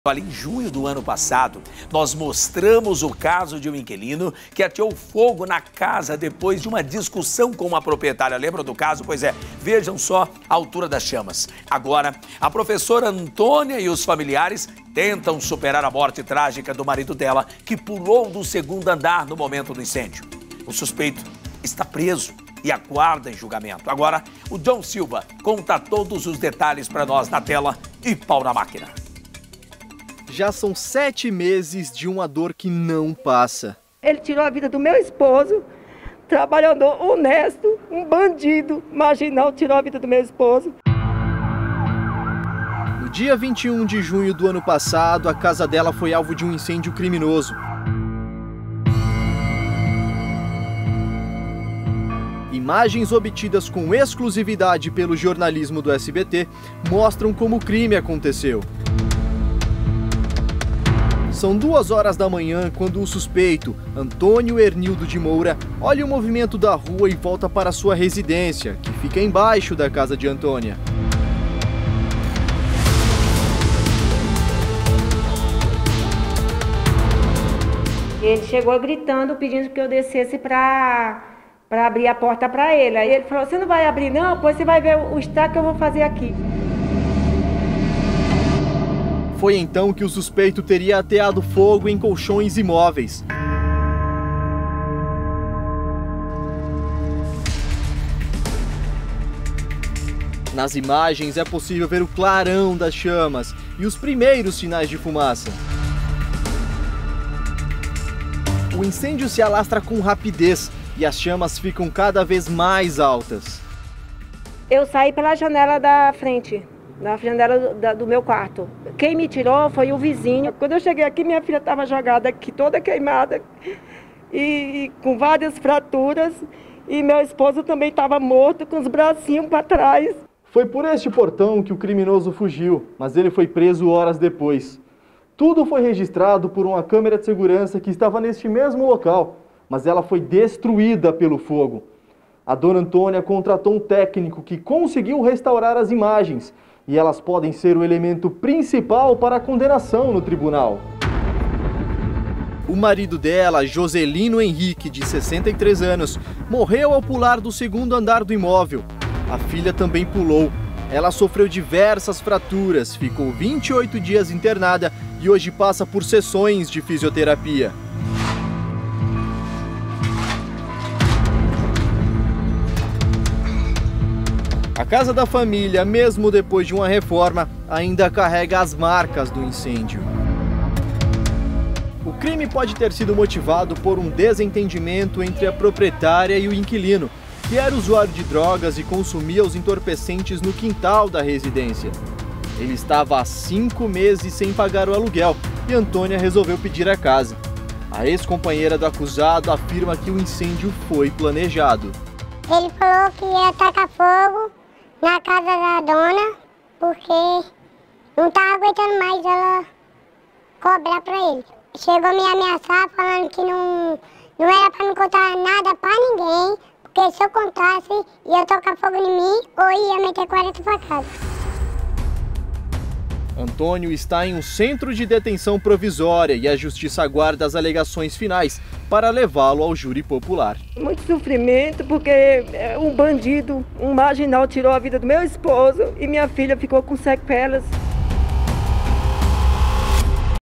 Olha, em junho do ano passado, nós mostramos o caso de um inquilino que ateou fogo na casa depois de uma discussão com uma proprietária. Lembra do caso? Pois é, vejam só a altura das chamas. Agora, a professora Antônia e os familiares tentam superar a morte trágica do marido dela, que pulou do segundo andar no momento do incêndio. O suspeito está preso e aguarda em julgamento. Agora, o John Silva conta todos os detalhes para nós na tela e pau na máquina. Já são 7 meses de uma dor que não passa. Ele tirou a vida do meu esposo, trabalhador honesto, um bandido marginal, tirou a vida do meu esposo. No dia 21 de junho do ano passado, a casa dela foi alvo de um incêndio criminoso. Imagens obtidas com exclusividade pelo jornalismo do SBT mostram como o crime aconteceu. São 2 horas da manhã quando o suspeito, Antônio Hernildo de Moura, olha o movimento da rua e volta para sua residência, que fica embaixo da casa de Antônia. Ele chegou gritando, pedindo que eu descesse para abrir a porta para ele. Aí ele falou: "Você não vai abrir não? Pois você vai ver o estrago que eu vou fazer aqui." Foi então que o suspeito teria ateado fogo em colchões e móveis. Nas imagens é possível ver o clarão das chamas e os primeiros sinais de fumaça. O incêndio se alastra com rapidez e as chamas ficam cada vez mais altas. Eu saí pela janela da frente, na janela do meu quarto. Quem me tirou foi o vizinho. Quando eu cheguei aqui, minha filha estava jogada aqui, toda queimada e com várias fraturas. E meu esposo também estava morto, com os bracinhos para trás. Foi por este portão que o criminoso fugiu, mas ele foi preso horas depois. Tudo foi registrado por uma câmera de segurança que estava neste mesmo local, mas ela foi destruída pelo fogo. A dona Antônia contratou um técnico que conseguiu restaurar as imagens, e elas podem ser o elemento principal para a condenação no tribunal. O marido dela, Joselino Henrique, de 63 anos, morreu ao pular do segundo andar do imóvel. A filha também pulou. Ela sofreu diversas fraturas, ficou 28 dias internada e hoje passa por sessões de fisioterapia. A casa da família, mesmo depois de uma reforma, ainda carrega as marcas do incêndio. O crime pode ter sido motivado por um desentendimento entre a proprietária e o inquilino, que era usuário de drogas e consumia os entorpecentes no quintal da residência. Ele estava há 5 meses sem pagar o aluguel e Antônia resolveu pedir a casa. A ex-companheira do acusado afirma que o incêndio foi planejado. Ele falou que ia tacar fogo na casa da dona, porque não estava aguentando mais ela cobrar para ele. Chegou a me ameaçar falando que não era para não contar nada para ninguém, porque se eu contasse, ia tocar fogo em mim ou ia meter 40 facadas. Antônio está em um centro de detenção provisória e a justiça aguarda as alegações finais para levá-lo ao júri popular. Muito sofrimento, porque um bandido, um marginal, tirou a vida do meu esposo e minha filha ficou com sequelas.